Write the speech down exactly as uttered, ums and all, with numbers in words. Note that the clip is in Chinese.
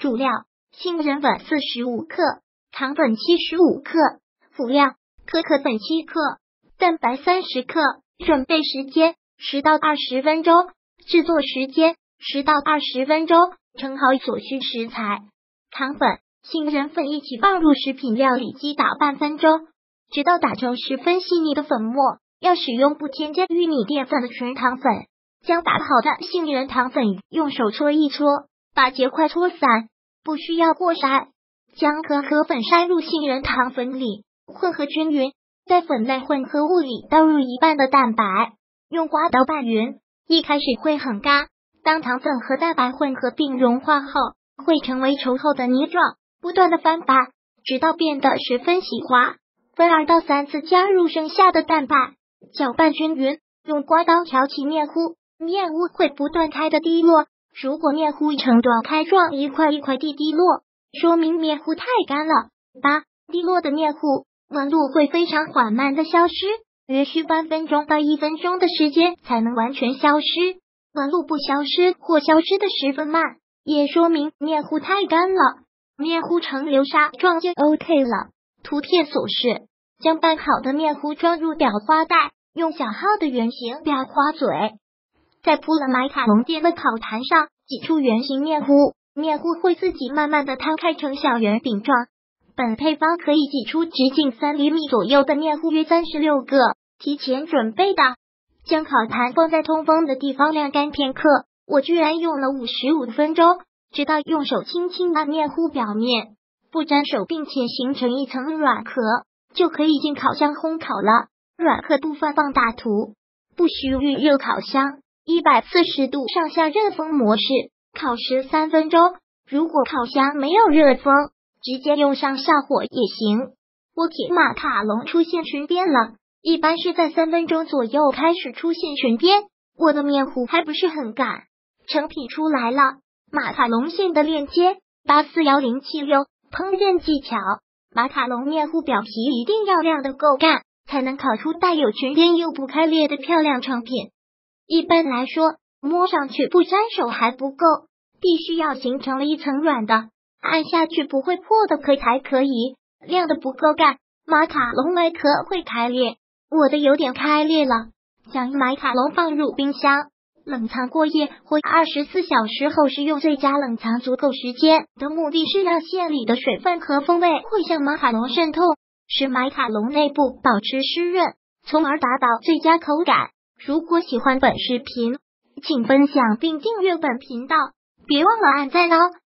主料：杏仁粉四十五克，糖粉七十五克。辅料：可可粉七克，蛋白三十克。准备时间十到二十分钟，制作时间十到二十分钟。盛好所需食材，糖粉、杏仁粉一起放入食品料理机打半分钟，直到打成十分细腻的粉末。要使用不添加玉米淀粉的纯糖粉。将打好的杏仁糖粉用手搓一搓，把结块搓散，不需要过筛。将可可粉筛入杏仁糖粉里，混合均匀。在粉类混合物里倒入一半的蛋白，用刮刀拌匀。一开始会很干，当糖粉和蛋白混合并融化后，会成为稠厚的泥状，不断的翻拌，直到变得十分细滑。分二到三次加入剩下的蛋白，搅拌均匀，用刮刀挑起面糊，面糊会不断开的滴落。如果面糊呈短开状，一块一块地滴落，说明面糊太干了。八、滴落的面糊纹路会非常缓慢的消失，约需半分钟到一分钟的时间才能完全消失。纹路不消失或消失的十分慢，也说明面糊太干了。面糊呈流沙状就 OK 了。图片所示，将拌好的面糊装入裱花袋，用小号的圆形裱花嘴，在铺了马卡龙垫的烤盘上挤出圆形面糊，面糊会自己慢慢的摊开成小圆饼状。本配方可以挤出直径三厘米左右的面糊约三十六个，提前准备的。将烤盘放在通风的地方晾干片刻，我居然用了五十五分钟，直到用手轻轻按面糊表面，不沾手并且形成一层软壳，就可以进烤箱烘烤了。软壳部分放大图，不需预热烤箱，一百四十度上下热风模式，烤十三分钟。如果烤箱没有热风，直接用上下火也行。我铁马卡龙出现裙边了，一般是在三分钟左右开始出现裙边。我的面糊还不是很干，成品出来了。马卡龙线的链接八四一零七六。烹饪技巧：马卡龙面糊表皮一定要晾得够干，才能烤出带有裙边又不开裂的漂亮成品。一般来说，摸上去不沾手还不够，必须要形成了一层软的，按下去不会破的壳才可以。晾得不够干，马卡龙外壳会开裂，我的有点开裂了。将马卡龙放入冰箱冷藏过夜或二十四小时后是用最佳冷藏足够时间的目的是让馅里的水分和风味会向马卡龙渗透，使马卡龙内部保持湿润，从而达到最佳口感。如果喜欢本视频，请分享并订阅本频道，别忘了按赞哦。